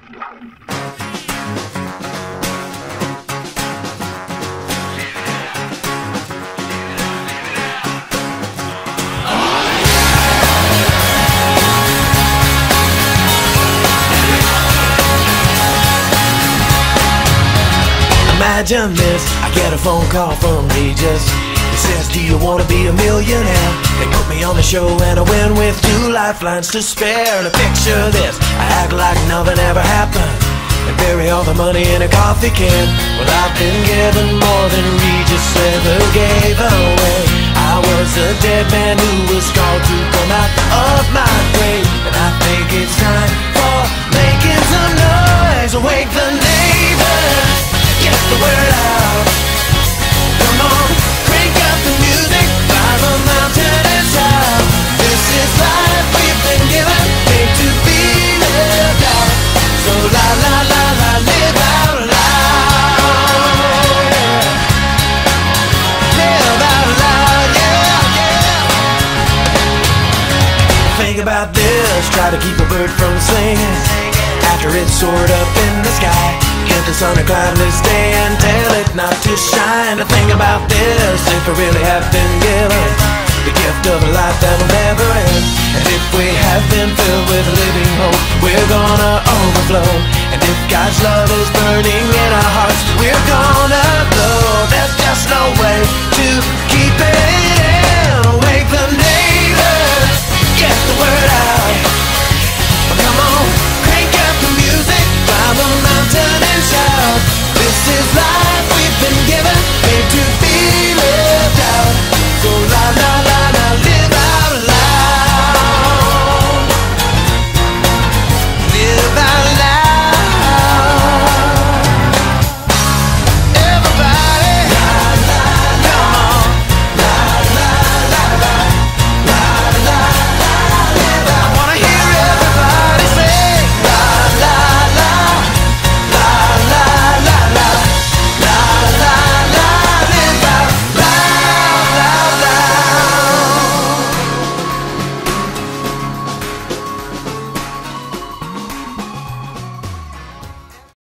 Imagine this, I get a phone call from Regis. He says, do you want to be a millionaire? They put me on the show and I win with 2 lifelines to spare. And picture this, I act like nothing ever happened and bury all the money in a coffee can. Well, I've been given more than Regis ever gave away. I was a dead man who was called to come out of my grave. And I think it's time for making some noise. Wake the neighbors, get the word out. Come on, crank up the music, climb a mountain and shout. This is life we've been given, made to be lived out. So la la la la, live out loud. Live out loud, yeah, yeah. Think about this, try to keep a bird from singing after it's soared up in the sky. Get the sun a cloudless day and tell it not to shine. To think about this, if we really have been given the gift of a life that will never end, and if we have been filled with living hope, we're gonna overflow. And if God's love is burning in our hearts, we're gonna glow. There's just no way to